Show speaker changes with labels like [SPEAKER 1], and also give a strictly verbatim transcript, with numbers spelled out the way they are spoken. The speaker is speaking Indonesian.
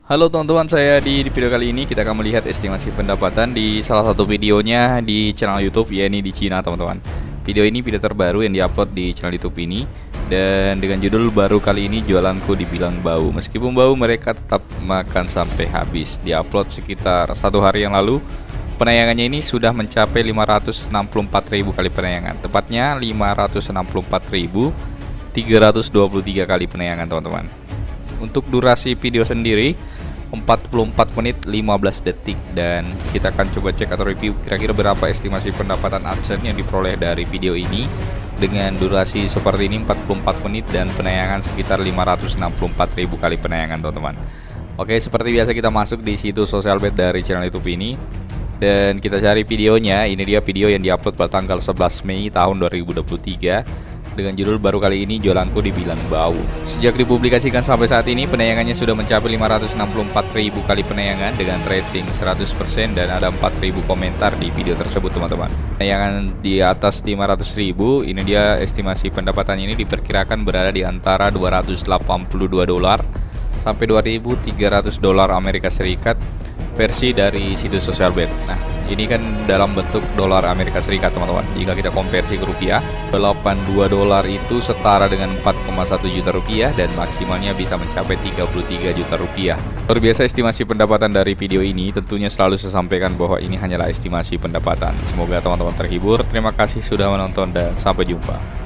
[SPEAKER 1] Halo teman-teman, saya di, di video kali ini kita akan melihat estimasi pendapatan di salah satu videonya di channel YouTube, ya ini di Cina teman-teman. Video ini video terbaru yang diupload di channel YouTube ini, dan dengan judul baru kali ini jualanku dibilang bau. Meskipun bau, mereka tetap makan sampai habis. Diupload sekitar satu hari yang lalu. Penayangannya ini sudah mencapai lima ratus enam puluh empat ribu kali penayangan. Tepatnya lima ratus enam puluh empat ribu tiga ratus dua puluh tiga kali penayangan teman-teman. Untuk durasi video sendiri empat puluh empat menit lima belas detik, dan kita akan coba cek atau review kira-kira berapa estimasi pendapatan AdSense yang diperoleh dari video ini dengan durasi seperti ini empat puluh empat menit dan penayangan sekitar lima ratus enam puluh empat ribu kali penayangan teman-teman. Oke, seperti biasa kita masuk di situs Sosialbet dari channel YouTube ini dan kita cari videonya. Ini dia video yang diupload pada tanggal sebelas Mei tahun dua ribu dua puluh tiga dengan judul baru kali ini jualanku dibilang bau. Sejak dipublikasikan sampai saat ini penayangannya sudah mencapai lima ratus enam puluh empat ribu kali penayangan dengan rating seratus persen dan ada empat ribu komentar di video tersebut teman-teman. Penayangan di atas lima ratus ribu, ini dia estimasi pendapatannya ini diperkirakan berada di antara dua ratus delapan puluh dua dolar sampai dua ribu tiga ratus dolar Amerika Serikat versi dari situs Sosialbet. Nah, ini kan dalam bentuk dolar Amerika Serikat teman-teman. Jika kita konversi ke rupiah, delapan puluh dua dolar itu setara dengan empat koma satu juta rupiah dan maksimalnya bisa mencapai tiga puluh tiga juta rupiah. Luar biasa estimasi pendapatan dari video ini. Tentunya selalu saya sampaikan bahwa ini hanyalah estimasi pendapatan. Semoga teman-teman terhibur. Terima kasih sudah menonton dan sampai jumpa.